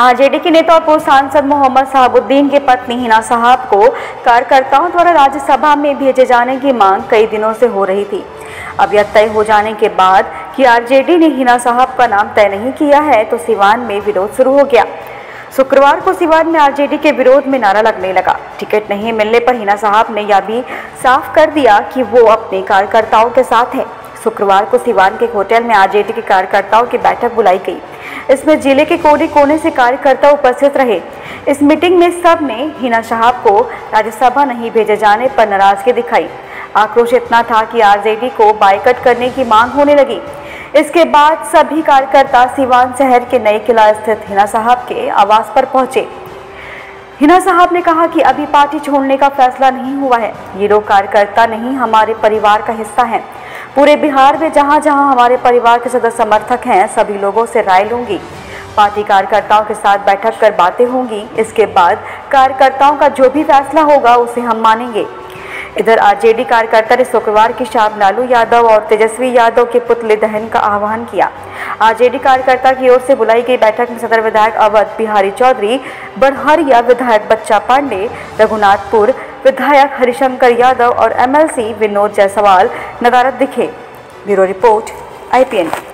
RJD के नेता और पूर्व सांसद मोहम्मद शहाबुद्दीन की पत्नी हिना साहब को कार्यकर्ताओं द्वारा राज्यसभा में भेजे जाने की मांग कई दिनों से हो रही थी। अब यह तय हो जाने के बाद कि आरजेडी ने हिना साहब का नाम तय नहीं किया है तो सिवान में विरोध शुरू हो गया। शुक्रवार को सिवान में आरजेडी के विरोध में नारा लगने लगा। टिकट नहीं मिलने पर हिना साहब ने यह भी साफ कर दिया कि वो अपने कार्यकर्ताओं के साथ हैं। शुक्रवार को सिवान के होटल में आरजेडी के कार्यकर्ताओं की बैठक बुलाई गई। इसमें जिले के कोने कोने से कार्यकर्ता उपस्थित रहे। इस मीटिंग में सब ने हिना साहब को राज्यसभा नहीं भेजे जाने पर नाराजगी दिखाई। आक्रोश इतना था कि आरजेडी को बाइकआउट करने की मांग होने लगी। इसके बाद सभी कार्यकर्ता सिवान शहर के नए किला स्थित हिना साहब के आवास पर पहुंचे। हिना साहब ने कहा कि अभी पार्टी छोड़ने का फैसला नहीं हुआ है। ये लोग कार्यकर्ता नहीं, हमारे परिवार का हिस्सा हैं। पूरे बिहार में जहां जहां हमारे परिवार के सदस्य समर्थक हैं, सभी लोगों से राय लूंगी। पार्टी कार्यकर्ताओं के साथ बैठक कर बातें होंगी। इसके बाद कार्यकर्ताओं का जो भी फैसला होगा उसे हम मानेंगे। इधर आरजेडी कार्यकर्ता ने शुक्रवार की शाम लालू यादव और तेजस्वी यादव के पुतले दहन का आह्वान किया। आरजेडी कार्यकर्ता की ओर से बुलाई गई बैठक में सदर विधायक अवध बिहारी चौधरी, बड़हरिया विधायक बच्चा पांडे, रघुनाथपुर विधायक हरिशंकर यादव और एमएलसी विनोद जायसवाल नदारद दिखे। Bureau report IPN।